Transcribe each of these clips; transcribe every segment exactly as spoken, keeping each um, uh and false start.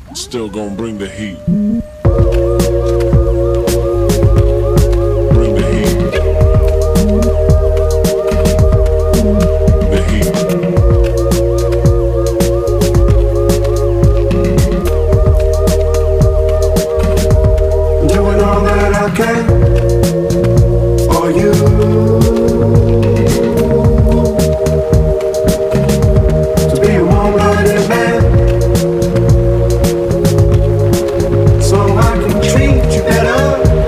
Still gonna bring the heat. Bring the heat. The heat. Doing all that I can for you. To be a warm-blooded man, so I can treat you better.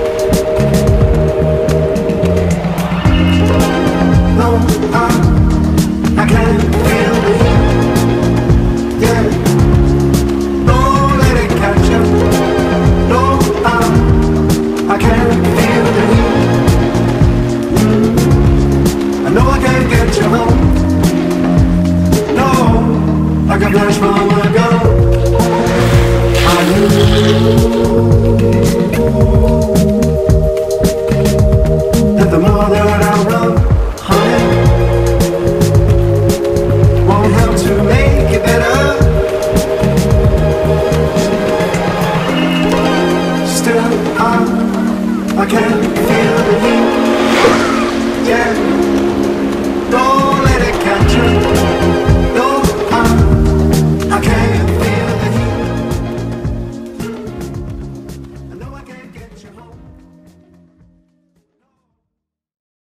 No, I, I can't feel the heat. Yeah, don't let it catch you. No, I, I can't feel the heat. I know I can't get you home. No, like a flash from a gun. I knew that the more that I run, honey, won't help to make it better. Still, I, I can't